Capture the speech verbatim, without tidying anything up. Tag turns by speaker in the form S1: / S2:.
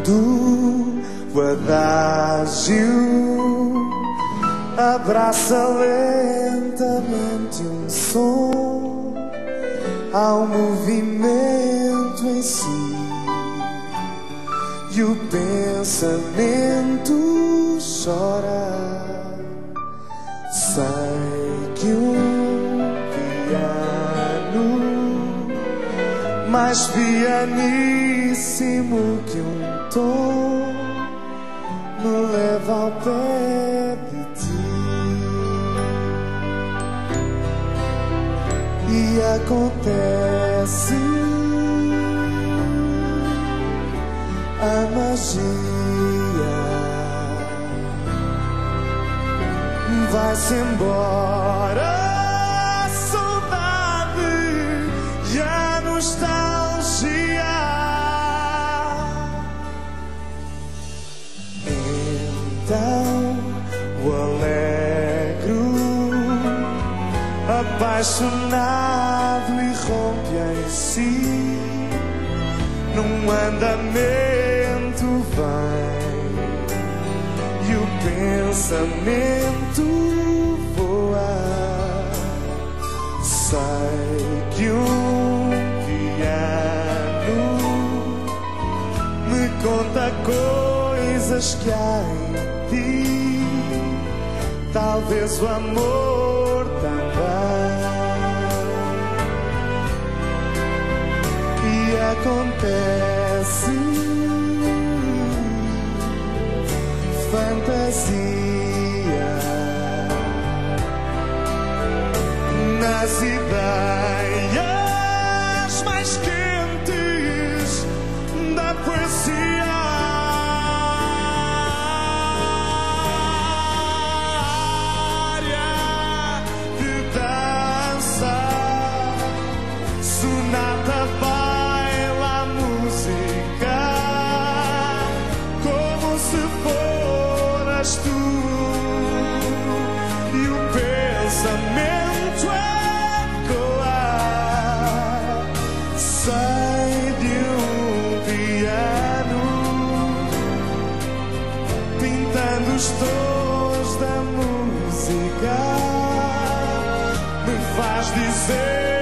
S1: do adágio, abraça lentamente um som ao movimento em si, e o pensamento chora. Sei que um piano mais pianíssimo que um tom me leva ao pé de ti, e acontece a magia. Vai-se embora a saudade e a nostalgia. Então o alegro, apaixonado, irrompe em si, num andamento vem, e o pensamento voa. Sei que um piano me conta coisas que há em ti, talvez o amor também. E acontece fantasia nas ideias mais quentes da poesia. Área de dança, sonata, baila música, como se foras tu, e o pensamento ecoa. Sei de um piano pintando os tons da música, me faz dizer